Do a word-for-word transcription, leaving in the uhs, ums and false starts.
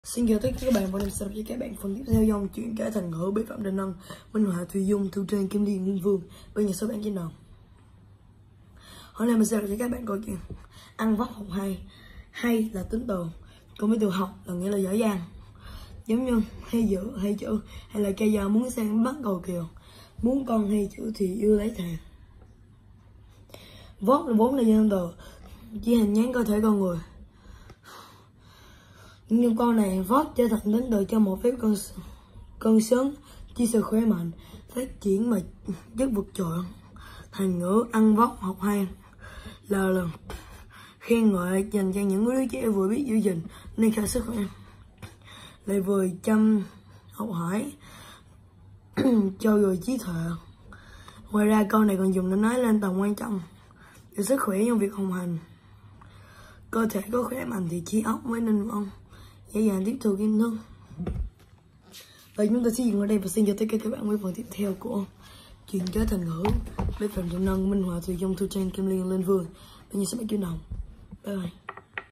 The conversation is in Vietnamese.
Xin chào tất cả các bạn, và hôm sau với các bạn phần tiếp theo dòng chuyện kể thành ngữ bí phạm Đền Nâng, Minh Họa Thùy Dung, Thu Trang, Kim Liên, Linh Vương. Bây giờ số bạn trên đầu. Hôm nay mình sẽ kể cho các bạn câu chuyện ăn vóc học hay. Hay là tính từ, còn với từ học là nghĩa là giỏi giang, giống như hay dự, hay chữ, hay là cây giờ muốn sang bắt cầu kiều, muốn con hay chữ thì yêu lấy thề. Vóc là vốn là nhân từ, chỉ hình dáng cơ thể con người. Nhưng con này vót trở thành tính từ cho một phép cân cân xứng, chia sẻ khỏe mạnh, phát triển mà rất vượt trội. Thành ngữ ăn vóc học hay là lần khen ngợi dành cho những đứa trẻ vừa biết giữ gìn nên khả sức khỏe, lại vừa chăm học hỏi cho dồi trí tuệ. Ngoài ra câu này còn dùng để nói lên tầm quan trọng về sức khỏe trong việc học hành. Cơ thể có khỏe mạnh thì trí óc mới nên vững, dễ dàng tiếp thu kiến thức. Và chúng ta sẽ dừng ở đây và xin chào tất cả các bạn với phần tiếp theo của chuyện kể thành ngữ bí phạm Đền Nâng, Minh Họa Thùy Dung, Thu Trang, Kim Liên, Linh Vương. Bây giờ sẽ bắt đầu. Bye bye.